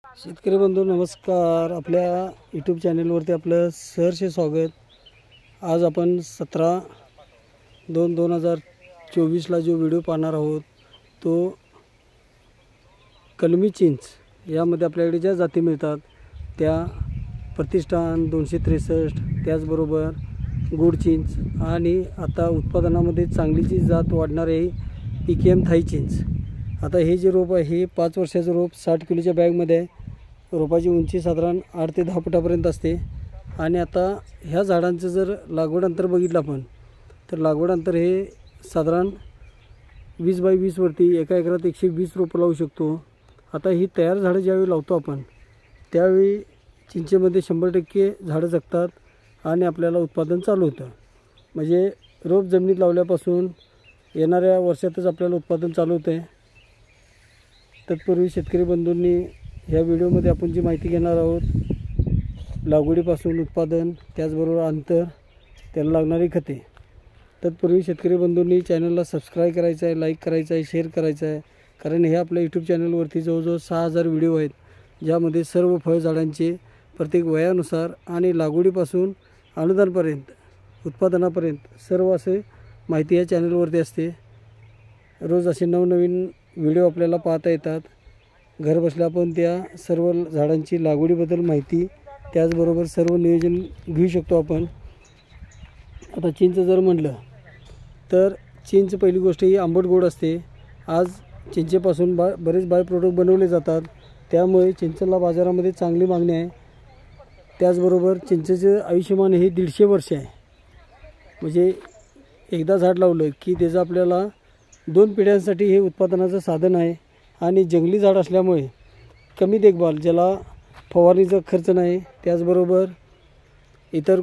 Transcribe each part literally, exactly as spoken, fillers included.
शेतकरी बंधू नमस्कार। आपल्या यूट्यूब चॅनलवरती आपलं सहर्ष स्वागत। आज आपण सतरा दोन दोन हजार चोवीसला जो व्हिडिओ पाहणार आहोत तो कलमी चिंच यामध्ये आपल्याकडे ज्या जाती मिळतात त्या प्रतिष्ठान दोनशे त्रेसष्ट, त्याचबरोबर गोड चिंच आणि आता उत्पादनामध्ये चांगलीची जात वाढणार आहे पी के एम थाई चिंच। आता हे जे रोप आहे हे पाच वर्षाचं रोप साठ किलोच्या बॅगमध्ये आहे। रोपाची उंची साधारण आठ ते दहा फुटापर्यंत असते आणि आता ह्या झाडांचं जर लागवड अंतर बघितलं आपण तर लागवड अंतर हे साधारण वीस बाय वीस वरती एका एकरात एकशे वीस रोपं लावू शकतो। आता ही तयार झाडं ज्यावेळी लावतो आपण त्यावेळी चिंचेमध्ये शंभर टक्के झाडं जगतात आणि आपल्याला उत्पादन चालू होतं। म्हणजे रोप जमिनीत लावल्यापासून येणाऱ्या वर्षातच आपल्याला उत्पादन चालू होते। तत्पूर्वी शेतकरी बंधूंनी ह्या व्हिडिओमध्ये आपण जी माहिती घेणार आहोत लागवडीपासून उत्पादन, त्याचबरोबर अंतर, त्याला लागणारी खते। तत्पूर्वी शेतकरी बंधूंनी चॅनलला सबस्क्राईब करायचं आहे, लाईक करायचं आहे, शेअर करायचं आहे, कारण हे आपल्या यूट्यूब चॅनलवरती जवळजवळ सहा हजार व्हिडिओ आहेत ज्यामध्ये सर्व फळझाडांचे प्रत्येक वयानुसार आणि लागवडीपासून अनुदानपर्यंत उत्पादनापर्यंत सर्व असे माहिती या चॅनलवरती असते। रोज असे नवनवीन व्हिडिओ आपल्याला पाहता येतात। घर बसल्या आपण त्या सर्व झाडांची लागवडीबद्दल माहिती त्याचबरोबर सर्व नियोजन घेऊ शकतो आपण। आता चिंच जर म्हटलं तर चिंच पहिली गोष्ट ही आंबट गोड असते। आज चिंचेपासून बा बरेच बाय प्रोडक्ट बनवले जातात, त्यामुळे चिंचेला बाजारामध्ये चांगली मागणी आहे। त्याचबरोबर चिंचेचे आयुष्यमान हे दीडशे वर्ष आहे। म्हणजे एकदा झाड लावलं की त्याचं आपल्याला दोन पिढ्यांसाठी हे उत्पादनाचं साधन आहे आणि जंगली झाड असल्यामुळे कमी देखभाल, ज्याला फवारणीचा खर्च नाही, त्याचबरोबर इतर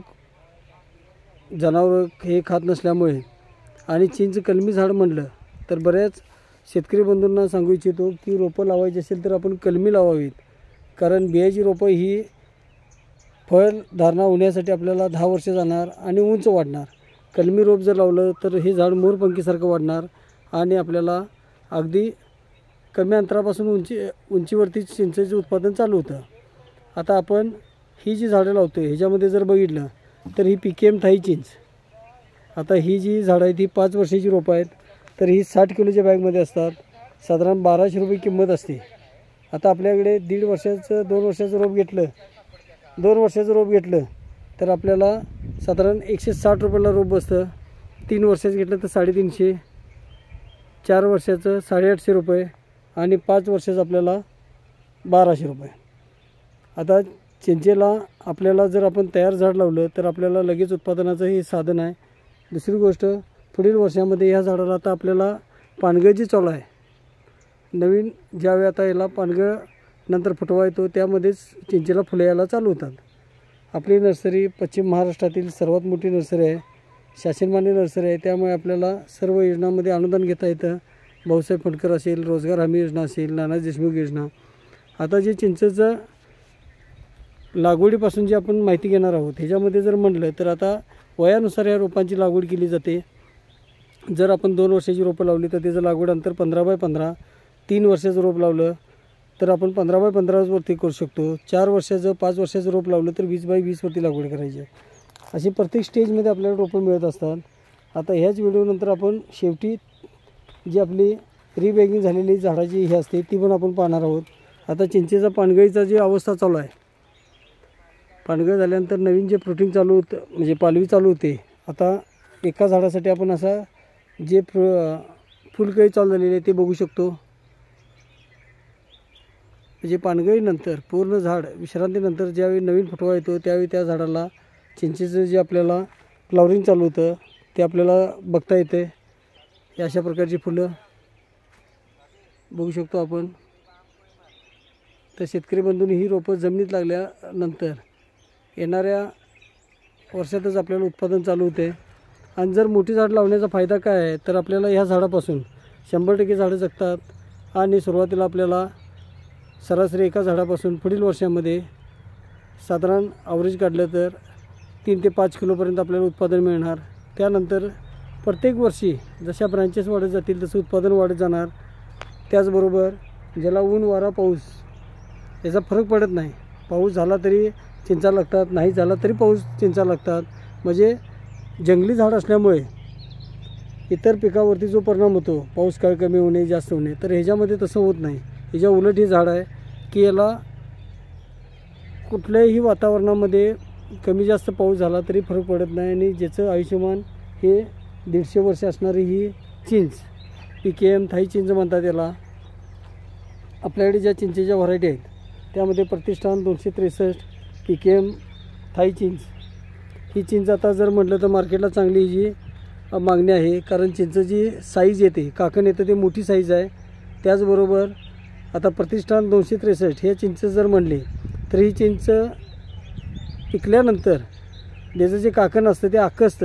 जनावर हे खात नसल्यामुळे आणि चिंच कलमी झाड म्हटलं तर बऱ्याच शेतकरी बंधूंना सांगू इच्छितो की रोपं लावायची असेल तर आपण कलमी लावावीत, कारण बियाची रोपं ही फळ धारणा होण्यासाठी आपल्याला दहा वर्ष जाणार आणि उंच वाढणार। कलमी रोप जर लावलं तर हे झाड मोरपंखीसारखं वाढणार आणि आपल्याला अगदी कमी अंतरापासून उंची उंचीवरती चिंचेचं उत्पादन चालू होतं। आता आपण ही जी झाडं लावतो ह्याच्यामध्ये जर बघितलं तर ही पी के एम थाई चिंच, आता ही जी झाडं आहेत ही पाच वर्षाची रोपं आहेत, तर ही साठ किलोच्या बॅगमध्ये असतात। साधारण बाराशे रुपये किंमत असते। आता आपल्याकडे दीड वर्षाचं दोन वर्षाचं रोप घेतलं दोन वर्षाचं रोप घेतलं तर आपल्याला साधारण एकशे साठ रुपयाला रोप बसतं। तीन वर्षाचं घेतलं तर साडेतीनशे, चार वर्षाचं साडेआठशे रुपये आणि पाच वर्षाचं आपल्याला बाराशे रुपये। आता चिंचेला आपल्याला जर आपण तयार झाड लावलं तर आपल्याला लगेच उत्पादनाचं हे साधन आहे। दुसरी गोष्ट, पुढील वर्षामध्ये ह्या झाडाला आता आपल्याला पानगळ जी चालू आहे, नवीन ज्यावेळी आता याला पानगळ नंतर फुटवा येतो त्यामध्येच चिंचेला फुले यायला चालू होतात। आपली नर्सरी पश्चिम महाराष्ट्रातील सर्वात मोठी नर्सरी आहे, शासनमान्य नर्सरी आहे, त्यामुळे आपल्याला सर्व योजनांमध्ये अनुदान घेता येतं। भाऊसाहेब फंडकर असेल, रोजगार हमी योजना असेल, नानाजी देशमुख योजना। आता जे चिंचेचं लागवडीपासून जी आपण माहिती घेणार आहोत ह्याच्यामध्ये जर म्हटलं तर आता वयानुसार या रोपांची लागवड केली जाते। जर आपण दोन वर्षाची रोपं लावली तर त्याचं लागवड अंतर पंधरा बाय पंधरा, तीन वर्षाचं रोप लावलं तर आपण पंधरा बाय पंधरावरती करू शकतो। चार वर्षाचं पाच वर्षाचं रोप लावलं तर वीस बाय वीसवरती लागवड करायची आहे। अशी प्रत्येक स्टेजमध्ये आपल्याला रोपं मिळत असतात। आता ह्याच व्हिडिओनंतर आपण शेवटी जी आपली रिबॅगिंग झालेली झाडाची ही असते ती पण आपण पाहणार आहोत। आता चिंचेचा पानगळीचा जी अवस्था चालू आहे, पानगळ झाल्यानंतर नवीन जे प्रोटीन चालू होतं म्हणजे पालवी चालू होते। आता एका झाडासाठी आपण असा जे फुलकळी चालू झालेली आहे ते बघू शकतो। म्हणजे पानगळीनंतर पूर्ण झाड विश्रांतीनंतर ज्यावेळी नवीन फुटवा येतो त्यावेळी त्या झाडाला चिंचेचं जे आपल्याला फ्लॉवरिंग चालू होतं ते आपल्याला बघता येते। हे अशा प्रकारची फुलं बघू शकतो आपण। तर शेतकरी बंधूंनी ही रोपं जमिनीत लागल्यानंतर येणाऱ्या वर्षातच आपल्याला उत्पादन चालू होते। आणि जर मोठी झाड लावण्याचा फायदा काय आहे तर आपल्याला ह्या झाडापासून शंभर टक्के झाडं जगतात आणि सुरुवातीला आपल्याला सरासरी एका झाडापासून पुढील वर्षामध्ये साधारण ॲव्हरेज काढलं तर तीन ते पाच किलोपर्यंत आपल्याला उत्पादन मिळणार। त्यानंतर प्रत्येक वर्षी जशा ब्रांचेस वाढत जातील तसं उत्पादन वाढत जाणार। त्याचबरोबर ज्याला ऊन वारा पाऊस याचा फरक पडत नाही. पाऊस झाला तरी चिंचा लागतात, नाही झाला तरी पाऊस चिंचा लागतात. म्हणजे जंगली झाड असल्यामुळे इतर पिकावरती जो परिणाम होतो, पाऊस काळ कमी होणे जास्त होणे, तर ह्याच्यामध्ये तसं होत नाही. ह्याच्या उलट हे झाड आहे की याला कुठल्याही वातावरणामध्ये कमी जास्त पाऊस झाला तरी फरक पडत नाही. आणि ज्याचं आयुष्यमान हे दीडशे वर्ष असणारी ही चिंच, पी के एम थाई चिंच म्हणतात याला. आपल्याकडे ज्या चिंचेच्या व्हरायटी आहेत त्यामध्ये प्रतिष्ठान दोनशे त्रेसष्ट, पी के एम थाई चिंच, ही चिंच आता जर म्हटलं तर मार्केटला चांगली जी मागणी आहे. कारण चिंचेची साईज येते, काकण येतं ते मोठी साईज आहे. त्याचबरोबर आता प्रतिष्ठान दोनशे त्रेसष्ट हे चिंच जर म्हणले तर ही चिंच पिकल्यानंतर त्याचं जे काकण असतं ते अख्खं असतं.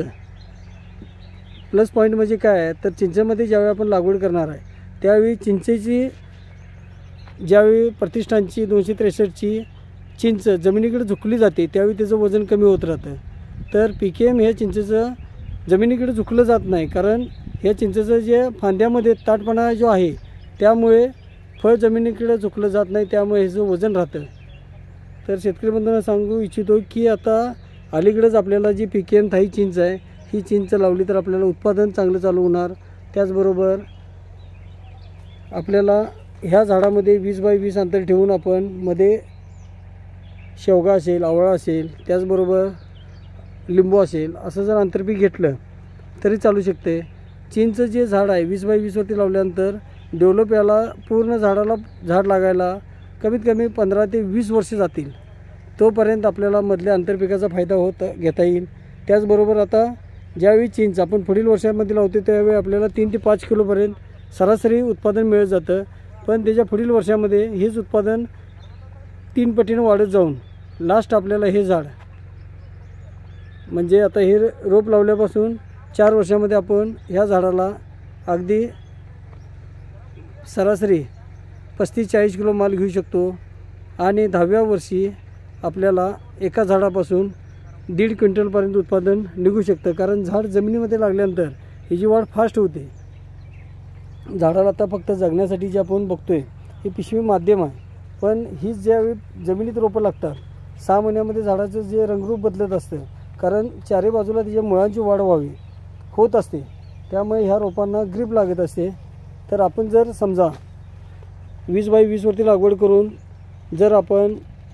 प्लस पॉईंट म्हणजे काय आहे तर चिंचेमध्ये ज्यावेळी आपण लागवड करणार आहे त्यावेळी चिंचेची, ज्यावेळी प्रतिष्ठानची दोनशे त्रेसष्टची चिंच जमिनीकडे झुकली जाते त्यावेळी त्याचं वजन कमी होत राहतं. तर पी के एम हे चिंचेचं जमिनीकडे झुकलं जात नाही. कारण ह्या चिंचेचं जे फांद्यामध्ये ताटपणा जो आहे त्यामुळे फळ जमिनीकडे झुकलं जात नाही, त्यामुळे ह्याचं वजन राहतं. तर शेतकरी बंधूंना सांगू इच्छितो की आता अलीकडेच आपल्याला G P K M Thai चिंच आहे ही चिंच लावली तर आपल्याला उत्पादन चांगलं चालू होणार. त्याचबरोबर आपल्याला ह्या झाडामध्ये वीस बाय वीस अंतर ठेवून आपण मध्ये शेवगा असेल, आवळा असेल, त्याचबरोबर लिंबू असेल असं जर आंतरपीक घेतलं तरी चालू शकते. चिंच जे झाड आहे वीस बाय वीसवरती लावल्यानंतर डेव्हलप याला पूर्ण झाडाला झाड लागायला कमीत कमी पंधरा ते वीस वर्ष जातील. तोपर्यंत आपल्याला मधल्या आंतरपिकाचा फायदा होत घेता येईल. त्याचबरोबर आता ज्यावेळी चिंच आपण पुढील वर्षामध्ये लावतो त्यावेळी आपल्याला तीन ते पाच किलोपर्यंत सरासरी उत्पादन मिळत जातं. पण त्याच्या पुढील वर्षामध्ये हेच उत्पादन तीन पटीनं वाढत जाऊन लास्ट आपल्याला हे झाड म्हणजे आता हे रोप लावल्यापासून चार वर्षामध्ये आपण ह्या झाडाला अगदी सरासरी पस्तीस चाळीस किलो माल घेऊ शकतो. आणि दहाव्या वर्षी आपल्याला एका झाडापासून दीड क्विंटलपर्यंत उत्पादन निघू शकतं. कारण झाड जमिनीमध्ये लागल्यानंतर ह्याची वाढ फास्ट होते. झाडाला आता फक्त जगण्यासाठी जे आपण बघतो आहे हे पिशवी माध्यम आहे, पण ही ज्यावेळी जमिनीत रोपं लागतात सहा महिन्यामध्ये झाडाचं जे रंगरूप बदलत असतं. कारण चारी बाजूला त्याच्या मुळांची वाढ व्हावी होत असते, त्यामुळे ह्या रोपांना ग्रीप लागत असते. तर आपण जर समजा वीस बाय वीसवरती लागवड करून जर आपण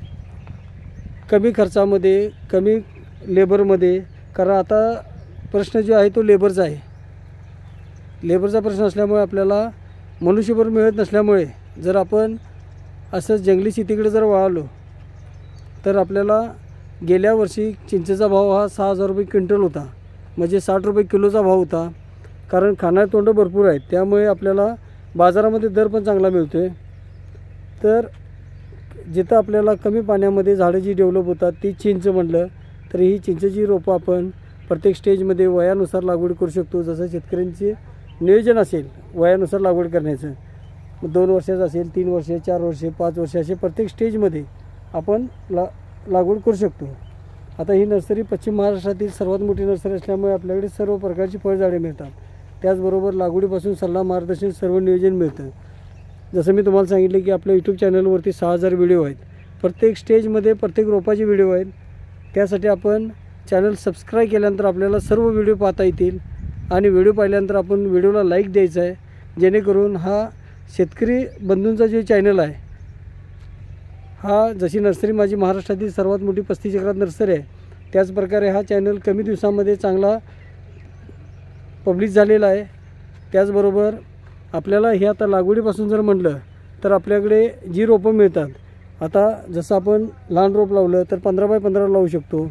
कमी खर्चामध्ये, कमी लेबरमध्ये, कारण आता प्रश्न जो आहे तो लेबरचा आहे. लेबरचा प्रश्न असल्यामुळे आपल्याला मनुष्यबळ मिळत नसल्यामुळे जर आपण असं जंगली शेतीकडे जर वळालो तर आपल्याला गेल्या वर्षी चिंचेचा भाव हा सहा हजार रुपये क्विंटल होता, म्हणजे साठ रुपये किलोचा भाव होता. कारण खाणारी तोंड भरपूर आहेत त्यामुळे आपल्याला बाजारामध्ये दर पण चांगला मिळतो आहे. तर जिथं आपल्याला कमी पाण्यामध्ये झाडं जी डेव्हलप होतात ती चिंच म्हटलं तर ही चिंचेची रोपं आपण प्रत्येक स्टेजमध्ये वयानुसार लागवड करू शकतो. जसं शेतकऱ्यांचे नियोजन असेल वयानुसार लागवड करण्याचं, दोन वर्षाचं असेल, तीन वर्षे, चार वर्षे, पाच वर्षे असे प्रत्येक स्टेजमध्ये आपण ला लागवड करू शकतो. आता ही नर्सरी पश्चिम महाराष्ट्रातील सर्वात मोठी नर्सरी असल्यामुळे आपल्याकडे सर्व प्रकारची फळझाडे मिळतात. त्याचबरोबर लागवडीपासून सल्ला मार्गदर्शन सर्व नियोजन मिळतं. जसं मी तुम्हाला सांगितले की आपल्या यूट्यूब चॅनलवरती सहा हजार व्हिडिओ आहेत, प्रत्येक स्टेजमध्ये प्रत्येक रोपाचे व्हिडिओ आहेत. त्यासाठी आपण चॅनल सबस्क्राईब केल्यानंतर आपल्याला सर्व व्हिडिओ पाहता येतील. आणि व्हिडिओ पाहिल्यानंतर आपण व्हिडिओला लाईक द्यायचा आहे, जेणेकरून हा शेतकरी बंधूंचा जो चॅनल आहे हा, जशी नर्सरी माझी महाराष्ट्रातील सर्वात मोठी पस्तीस एकरात नर्सरी आहे त्याचप्रकारे हा चॅनल कमी दिवसामध्ये चांगला पब्लिश झालेला आहे. त्याचबरोबर आपल्याला हे आता लागवडीपासून जर म्हटलं तर आपल्याकडे जी रोपं मिळतात, आता जसं आपण लहान रोप लावलं तर पंधरा बाय पंधरा लावू शकतो.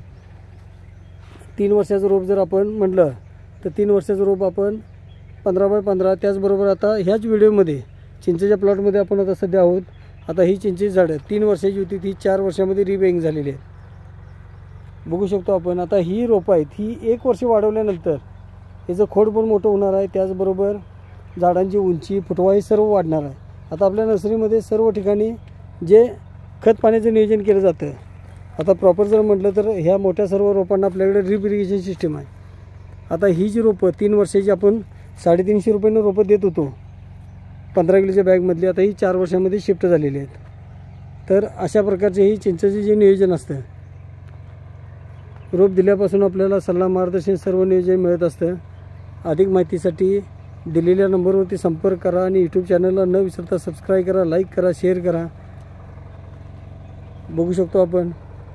तीन वर्षाचं रोप जर आपण म्हटलं तर तीन वर्षाचं रोप आपण पंधरा बाय पंधरा. त्याचबरोबर आता ह्याच व्हिडिओमध्ये चिंचेच्या प्लॉटमध्ये आपण आता सध्या आहोत. आता ही चिंचेची झाडं तीन वर्षाची होती ती चार वर्षामध्ये रिबेंग झालेली आहे, बघू शकतो आपण. आता ही रोपं आहेत ही एक वर्ष वाढवल्यानंतर याचं खोड पण मोठं होणार आहे. त्याचबरोबर झाडांची उंची, फुटवा हे सर्व वाढणार आहे. आता आपल्या नर्सरीमध्ये सर्व ठिकाणी जे खत पाण्याचं नियोजन केलं जातं. आता प्रॉपर जर म्हटलं तर ह्या मोठ्या सर्व रोपांना आपल्याकडे ड्रिप इरिगेशन सिस्टीम आहे. आता ही जी रोपं तीन वर्षाची आपण साडेतीनशे रुपयानं रोपं देत होतो पंधरा किलोच्या बॅगमधली, आता ही चार वर्षामध्ये शिफ्ट झालेली आहेत. तर अशा प्रकारचे ही चिंचेचे जे नियोजन असतं, रोप दिल्यापासून आपल्याला सल्ला मार्गदर्शन सर्व नियोजन मिळत असतं. अधिक माहितीसाठी दिलेल्या नंबरवरती संपर्क करा आणि यूट्यूब चॅनलला न विसरता सबस्क्राईब करा, लाईक करा, शेअर करा. बघू शकतो आपण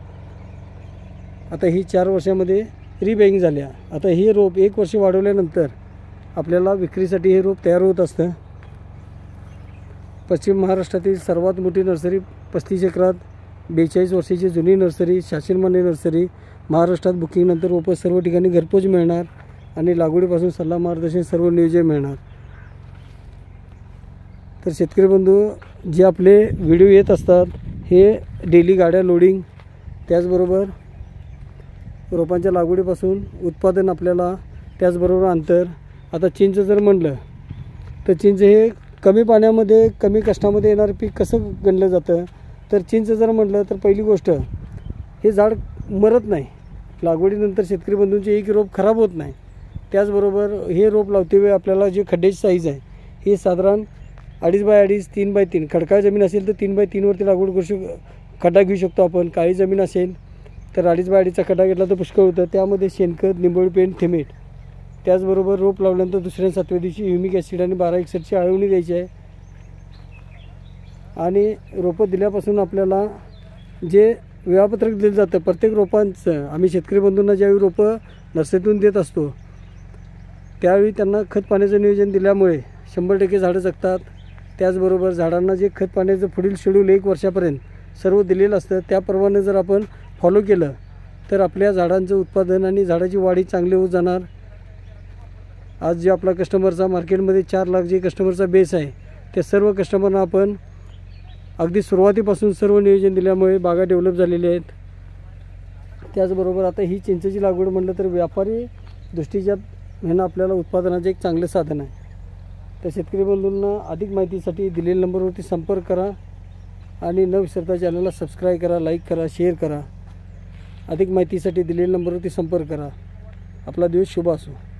आता ही चार वर्षामध्ये रिबॅगिंग झाल्या. आता हे रोप एक वर्ष वाढवल्यानंतर आपल्याला विक्रीसाठी हे रोप तयार होत असतं. पश्चिम महाराष्ट्रातील सर्वात मोठी नर्सरी, पस्तीस एकरात, बेचाळीस वर्षाची जुनी नर्सरी, शासनमान्य नर्सरी. महाराष्ट्रात बुकिंगनंतर रोपं सर्व ठिकाणी घरपोच मिळणार आणि लागवडीपासून सल्ला मार्गदर्शन सर्व नियोजन मिळणार. तर शेतकरी बंधू, जे आपले व्हिडिओ येत असतात हे डेली गाड्या लोडिंग, त्याचबरोबर रोपांच्या लागवडीपासून उत्पादन आपल्याला, त्याचबरोबर अंतर. आता चिंच जर म्हणलं तर चिंच हे कमी पाण्यामध्ये कमी कष्टामध्ये येणारं पीक कसं गणलं जातं. तर चिंच जर म्हटलं तर पहिली गोष्ट, हे झाड मरत नाही. लागवडीनंतर शेतकरी बंधूंचे एक रोप खराब होत नाही. त्याचबरोबर हे रोप लावते वेळी आपल्याला जे खड्ड्याची साईज आहे हे साधारण अडीच बाय अडीच, तीन बाय तीन. खडकाळ जमीन असेल तर तीन बाय तीनवरती लागवड करू शक खड्डा घेऊ शकतो आपण. काळी जमीन असेल तर अडीच बाय अडीचचा खड्डा घेतला तर पुष्कळ होतं. त्यामध्ये शेणखत, निंबोळी पेंट, थेमेट. त्याचबरोबर रोप लावल्यानंतर दुसऱ्या सातव्या दिवशी ह्युमिक ॲसिड आणि बारा एकसष्टची आळवणी द्यायची आहे. आणि रोपं दिल्यापासून आपल्याला जे वेळापत्रक दिलं जातं प्रत्येक रोपांचं, आम्ही शेतकरी बंधूंना ज्यावेळी रोपं नर्सरीतून देत असतो त्यावेळी त्यांना खत पाण्याचं नियोजन दिल्यामुळे शंभर टक्के झाडं जगतात. त्याचबरोबर झाडांना जे खत पाण्याचं पुढील शेड्यूल एक वर्षापर्यंत सर्व दिलेलं असतं त्याप्रमाणे जर आपण फॉलो केलं तर आपल्या झाडांचं उत्पादन आणि झाडाची वाढी चांगली होत जाणार. आज जे आपला कस्टमरचा मार्केटमध्ये चार लाख जे कस्टमरचा बेस आहे त्या सर्व कस्टमरना आपण अगदी सुरुवातीपासून सर्व नियोजन दिल्यामुळे बागा डेव्हलप झालेल्या आहेत. त्याचबरोबर आता ही चिंचेची लागवड म्हटलं तर व्यापारी दृष्टीच्या ह्यानं आपल्याला उत्पादनाचे एक चांगलं साधन आहे. तर शेतकरी बंधूंना अधिक माहितीसाठी दिलेल्या नंबरवरती संपर्क करा आणि न विसरता चॅनलला सबस्क्राईब करा, लाईक करा, शेअर करा. अधिक माहितीसाठी दिलेल्या नंबरवरती संपर्क करा. आपला दिवस शुभ असो.